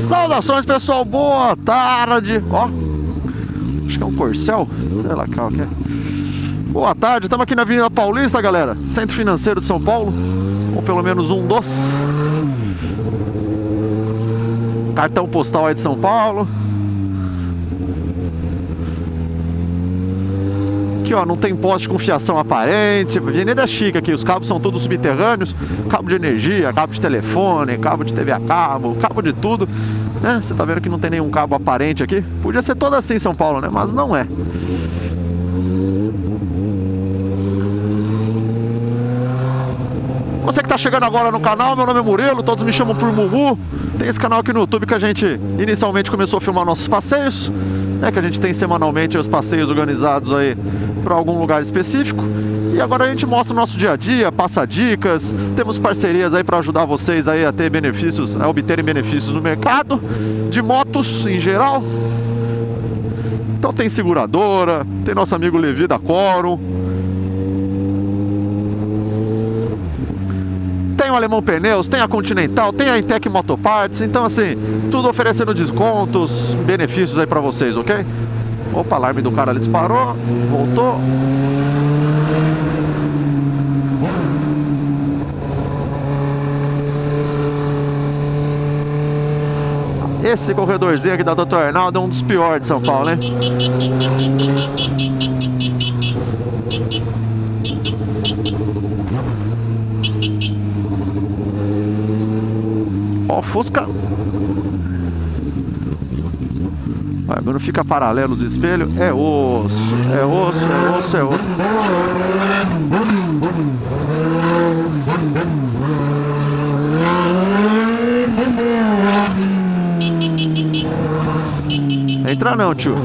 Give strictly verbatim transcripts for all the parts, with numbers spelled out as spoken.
Saudações, pessoal, boa tarde. Ó, acho que é um Corcel, sei lá qual que é. Boa tarde, estamos aqui na Avenida Paulista, galera, Centro Financeiro de São Paulo, ou pelo menos um dos. Cartão postal aí de São Paulo. Aqui, ó, não tem poste com fiação aparente. Avenida chique aqui, os cabos são todos subterrâneos. Cabo de energia, cabo de telefone, cabo de T V a cabo, cabo de tudo, né? Você tá vendo que não tem nenhum cabo aparente aqui. Podia ser todo assim em São Paulo, né? Mas não é. Você que tá chegando agora no canal, meu nome é Murilo, todos me chamam por Mumu. Tem esse canal aqui no YouTube que a gente inicialmente começou a filmar nossos passeios, né, que a gente tem semanalmente os passeios organizados aí para algum lugar específico. E agora a gente mostra o nosso dia a dia, passa dicas, temos parcerias aí para ajudar vocês aí a ter benefícios, a obterem benefícios no mercado de motos em geral. Então tem seguradora, tem nosso amigo Levi da Quorum, tem o Alemão Pneus, tem a Continental, tem a Intec Motoparts. Então assim, tudo oferecendo descontos, benefícios aí pra vocês, ok? Opa, alarme do cara ali disparou, voltou. Esse corredorzinho aqui da doutor Arnaldo é um dos piores de São Paulo, né? Ó, Fusca. Vai, quando fica paralelo os espelhos, é osso, é osso, é osso, é osso. Entra não, tio.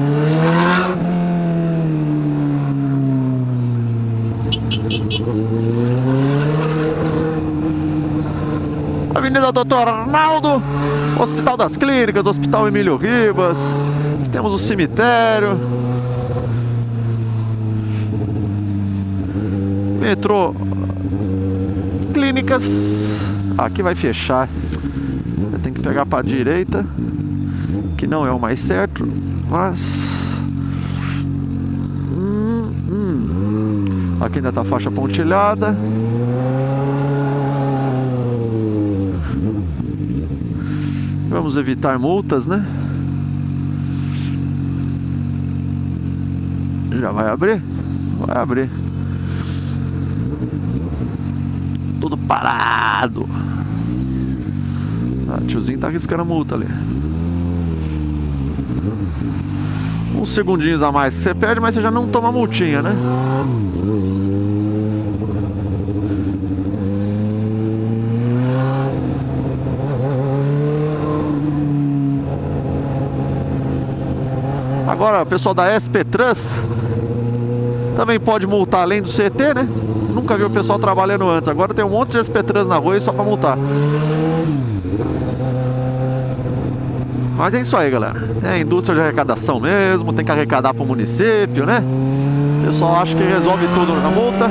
Avenida doutor Arnaldo, Hospital das Clínicas, Hospital Emílio Ribas. Aqui temos o cemitério. Metrô Clínicas. Aqui vai fechar. Tem que pegar para a direita, que não é o mais certo, mas hum, hum. Aqui ainda tá a faixa pontilhada. Vamos evitar multas, né? Já vai abrir? Vai abrir. Tudo parado. Ah, tiozinho tá arriscando a multa ali. Uns segundinhos a mais que você perde, mas você já não toma multinha, né? Agora o pessoal da S P Trans também pode multar além do C T, né? Nunca vi o pessoal trabalhando antes. Agora tem um monte de S P Trans na rua e só pra multar. Mas é isso aí, galera. É indústria de arrecadação mesmo, tem que arrecadar pro município, né? O pessoal acha que resolve tudo na multa.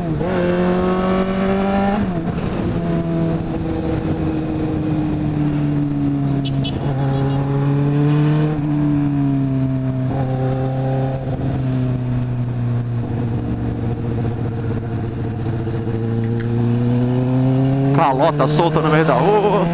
Calota solta no meio da rua.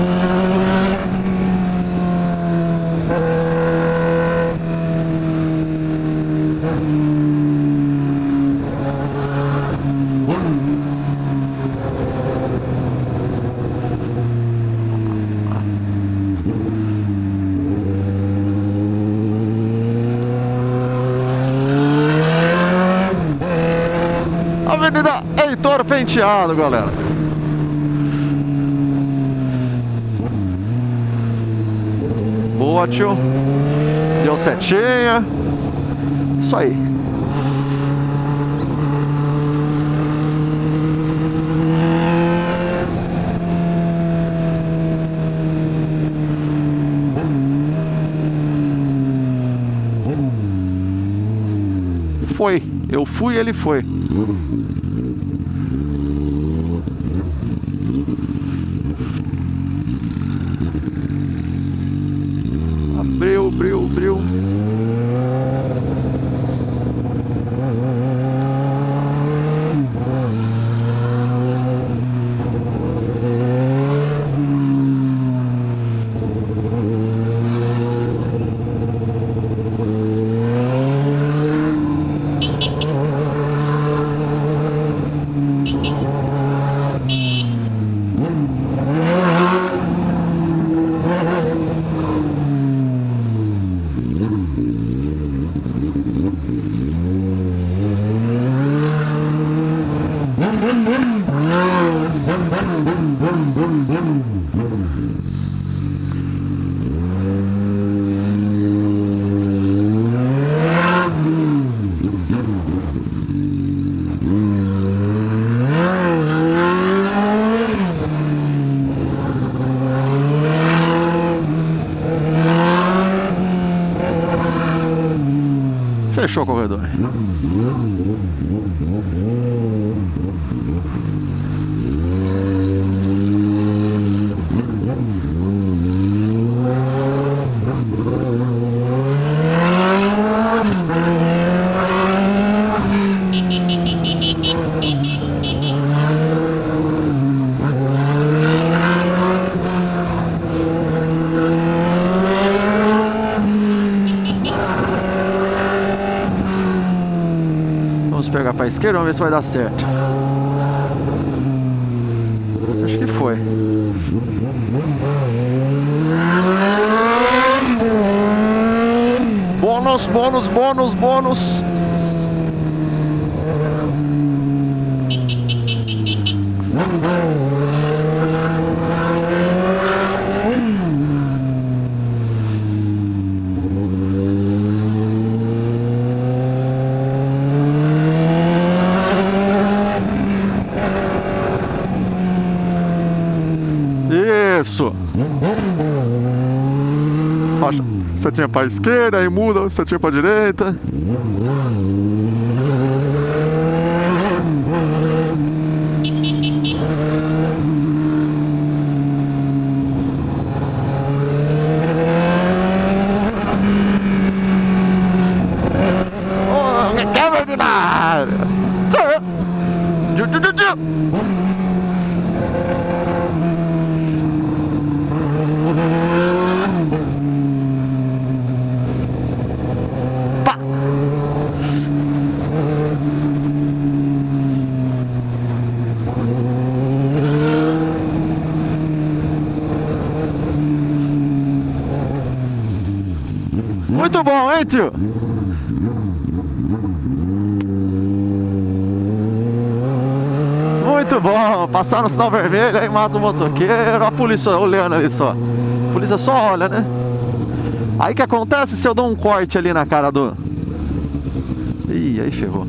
Avenida Heitor Penteado, galera. Boa, tio. Deu setinha. Isso aí. Foi. Eu fui, ele foi. Cobriu. Fechou o corredor. Vamos pegar para a esquerda, vamos ver se vai dar certo. Acho que foi. Bônus, bônus, bônus, bônus. Isso. Faixa. Setinha para a esquerda, aí muda, setinha para a direita. Oh, quebra de nada. Muito bom, hein, tio? Muito bom. Passar no sinal vermelho, aí mata o motoqueiro. A polícia olhando ali só. A polícia só olha, né? Aí que acontece se eu dou um corte ali na cara do... Ih, aí ferrou.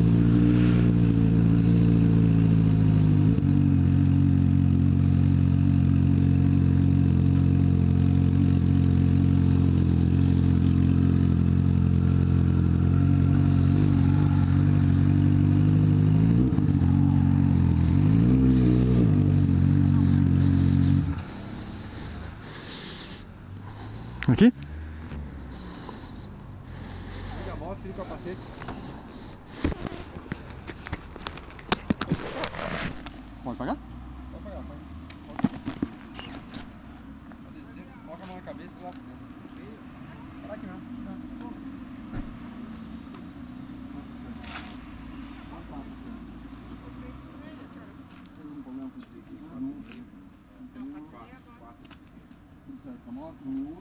Aqui? Liga a moto, tira o capacete. Pode pagar? Pode pagar, pode. Coloca a mão na cabeça e lá pra dentro. Para aqui mesmo. Tudo certo com a moto? Tudo.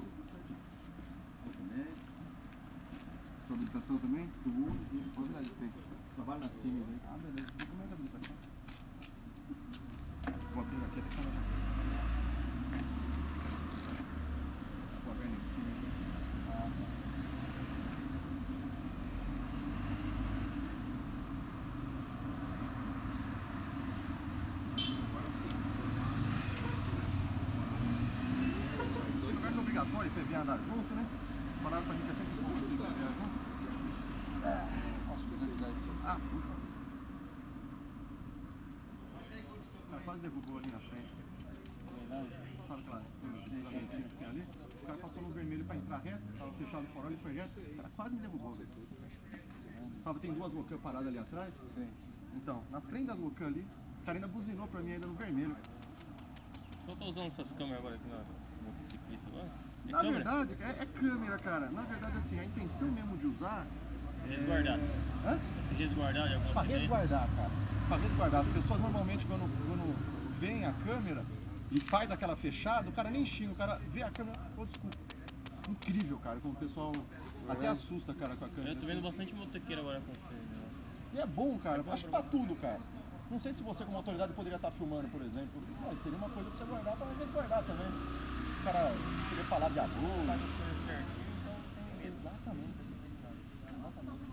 Sua habilitação também? Tudo. Pode dar de frente. Trabalho nas cílios aí. Ah, beleza. Como é a habilitação? Vou abrir aqui até que vou abrir nos cílios. Ah, tá. Não é obrigatório P V andar junto, né? Falaram pra gente sempre se confundir com o P V junto. Nossa, se não tiver isso. Ah, puxa. Ela quase derrubou ali na frente. Sabe aquela... que tem ali, o cara passou no vermelho pra entrar reto, tava fechado o farol, ele foi reto, o cara quase me derrubou, velho. Tava, tem duas Wocan paradas ali atrás. Tem. Então, na frente das Wocan ali, o cara ainda buzinou pra mim ainda no vermelho. Só tá usando essas câmeras agora aqui na motocicleta agora? É na câmera? verdade, é, é câmera, cara. Na verdade, assim, a intenção mesmo de usar... Resguardar. É... Hã? Se resguardar de alguma Pra acidente? resguardar, cara. Pra resguardar. As pessoas normalmente quando, quando veem a câmera e faz aquela fechada, o cara nem xinga, o cara vê a câmera, ô, oh, desculpa. Incrível, cara, como o pessoal até assusta, cara, com a câmera. Eu tô vendo assim. bastante motoqueiro agora com você. Né? E é bom, cara, É bom acho que pra pra tudo, cara. Não sei se você como autoridade poderia estar filmando, por exemplo. Mas seria uma coisa pra você guardar, pra resguardar também. O cara querer falar de abuso. Faz as coisas certinho, então tem medo. Exatamente. Exatamente.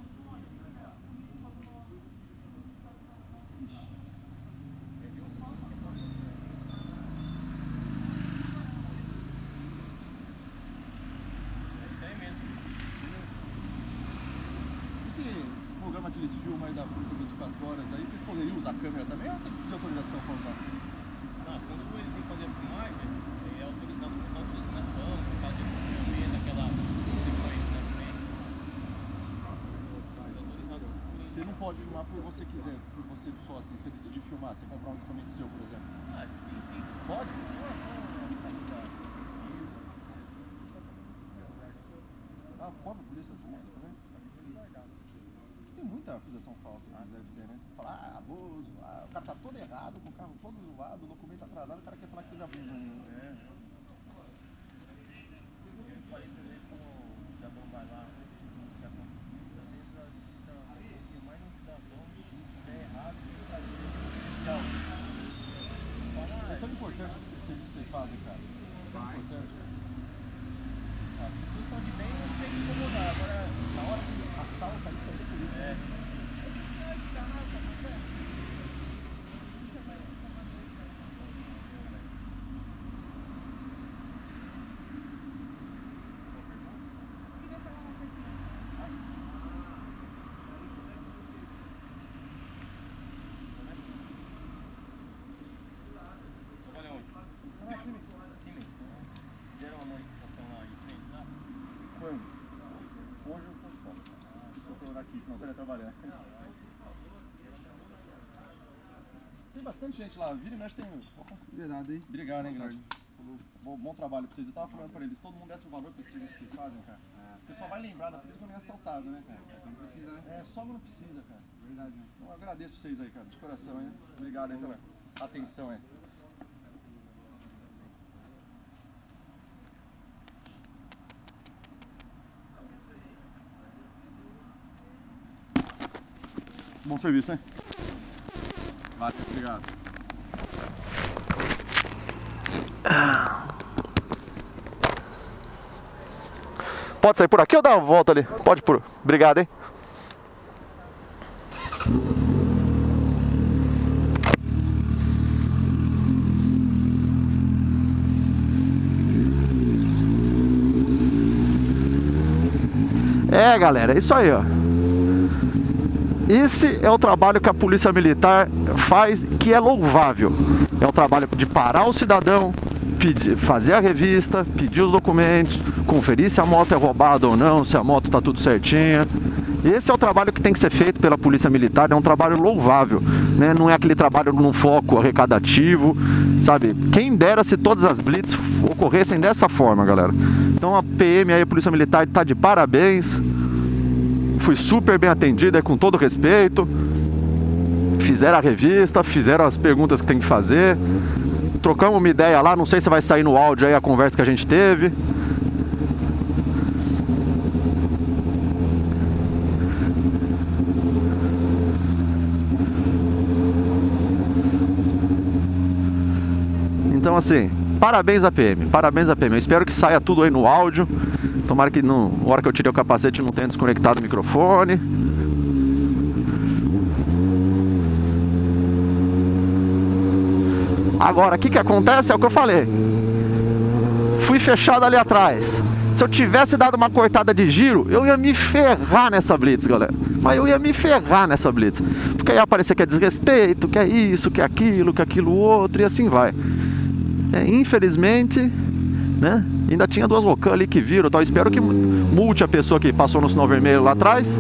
Aqueles filmes aí da Polícia vinte e quatro horas aí, vocês poderiam usar a câmera também ou tem que pedir autorização para usar? Não, quando eles vêm fazer a filmagem, é autorizado por causa dos netão, por causa de filme, daquela sequência na frente. É autorizado. Você não pode filmar por você quiser, por você só assim, você decidir filmar, você comprar um equipamento seu, por exemplo. Ah, sim, sim. Pode? Ah, pode a polícia usa também? Tem muita acusação falsa, ah, deve ter, né? Falar, ah, abuso, ah, o cara tá todo errado, com o carro todo zoado, o documento atrasado, o cara quer falar que teve abuso ainda. É. Eu falei às vezes quando o cidadão vai lá denunciar contra a polícia, às vezes a justiça tem mais um cidadão que estiver errado que o policial. É tão importante esse serviço que vocês fazem, cara. É tão importante, cara. As pessoas são de bem e sem incomodar. Agora, Na hora que assalta aí, também por isso. é. Trabalha onde? Ah, Siemens. Siemens. Fizeram uma manifestação lá de frente lá? Quando? Hoje eu tô fora. Vou trabalhar aqui, senão eu ia trabalhar. Tem bastante gente lá, vira e mexe tem... Obrigado, hein? Obrigado, hein, grande. Bom, bom trabalho pra vocês. Eu tava falando pra eles, todo mundo desce o valor pra esse serviço que vocês fazem, cara. É. O pessoal vai lembrar da polícia quando é assaltado, né, cara? Não precisa, né? É, só não precisa, cara. Verdade, né? Então, eu agradeço vocês aí, cara, de coração, hein? Obrigado aí pela atenção, hein? Bom serviço, hein? Valeu, obrigado. Pode sair por aqui ou dar uma volta ali? Pode por. Obrigado, hein? É, galera, é isso aí, ó. Esse é o trabalho que a Polícia Militar faz, que é louvável. É o trabalho de parar o cidadão, pedir, fazer a revista, pedir os documentos, conferir se a moto é roubada ou não, se a moto está tudo certinha. Esse é o trabalho que tem que ser feito pela Polícia Militar, é um trabalho louvável, né? Não é aquele trabalho num foco arrecadativo, sabe? Quem dera se todas as blitz ocorressem dessa forma, galera. Então a P M aí, a Polícia Militar, está de parabéns. Fui super bem atendido, é, com todo respeito. Fizeram a revista, fizeram as perguntas que tem que fazer. Trocamos uma ideia lá, não sei se vai sair no áudio aí a conversa que a gente teve. Então assim, parabéns a P M, parabéns a P M. Eu espero que saia tudo aí no áudio. Tomara que não, na hora que eu tirei o capacete não tenha desconectado o microfone. Agora, o que que acontece é o que eu falei. Fui fechado ali atrás. Se eu tivesse dado uma cortada de giro, eu ia me ferrar nessa blitz, galera. Mas eu ia me ferrar nessa blitz. Porque ia aparecer que é desrespeito, que é isso, que é aquilo, que é aquilo outro, e assim vai. É, infelizmente, né? Ainda tinha duas Rocan ali que viram, tal. Espero que multe a pessoa que passou no sinal vermelho lá atrás.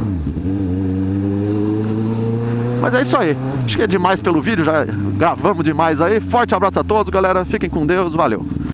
Mas é isso aí. Acho que é demais pelo vídeo, já gravamos demais aí. Forte abraço a todos, galera. Fiquem com Deus, valeu.